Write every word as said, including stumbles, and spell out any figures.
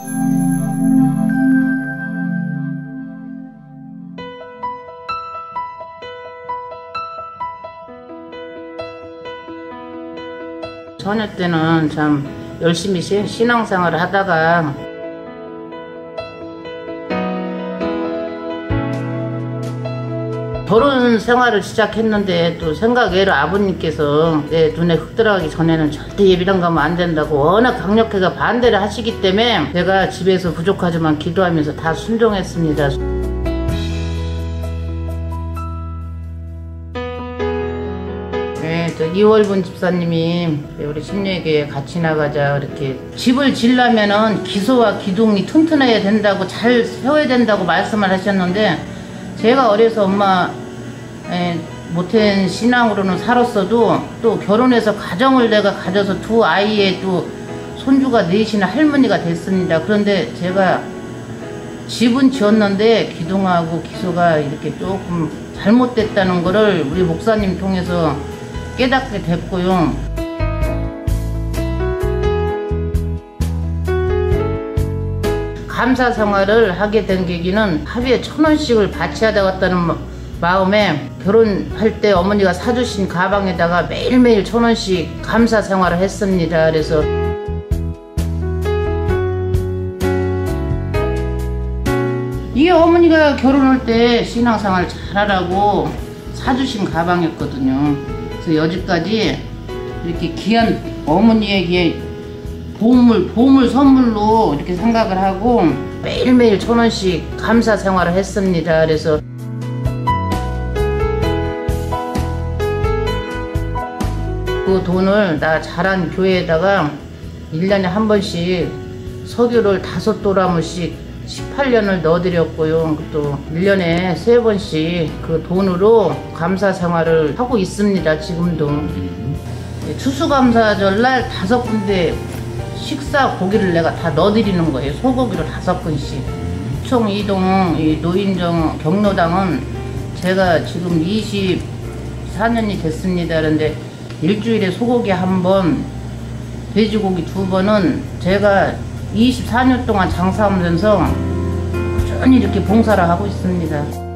처녀 때는 참 열심히 신앙생활을 하다가 결혼 생활을 시작했는데 또 생각 외로 아버님께서 내 눈에 흙 들어가기 전에는 절대 예비랑 가면 안 된다고 워낙 강력하게 반대를 하시기 때문에 제가 집에서 부족하지만 기도하면서 다 순종했습니다. 네, 저 이월분 집사님이 우리 심리교회 같이 나가자 이렇게 집을 지려면은 기소와 기둥이 튼튼해야 된다고 잘 세워야 된다고 말씀을 하셨는데 제가 어려서 엄마 에, 못한 신앙으로는 살았어도 또 결혼해서 가정을 내가 가져서 두 아이의 또 손주가 넷이나 할머니가 됐습니다. 그런데 제가 집은 지었는데 기둥하고 기소가 이렇게 조금 잘못됐다는 거를 우리 목사님 통해서 깨닫게 됐고요. 감사 생활을 하게 된 계기는 하루에 천 원씩을 바쳐야 되겠다는 마음에 결혼할 때 어머니가 사주신 가방에다가 매일매일 천 원씩 감사 생활을 했습니다. 그래서 이게 어머니가 결혼할 때 신앙생활 잘하라고 사주신 가방이었거든요. 그래서 여지까지 이렇게 귀한 어머니에게 보물, 보물 선물로 이렇게 생각을 하고 매일매일 천 원씩 감사 생활을 했습니다. 그래서 그 돈을 나 자란 교회에다가 일 년에 한 번씩 석유를 다섯 도라무씩 십팔 년을 넣어드렸고요. 또 일 년에 세 번씩 그 돈으로 감사 생활을 하고 있습니다. 지금도. 추수감사절 날 다섯 군데 식사 고기를 내가 다 넣어드리는 거예요. 소고기를 다섯 근씩. 총 이동 이 노인정 경로당은 제가 지금 이십사 년이 됐습니다. 그런데 일주일에 소고기 한 번, 돼지고기 두 번은 제가 이십사 년 동안 장사하면서 꾸준히 이렇게 봉사를 하고 있습니다.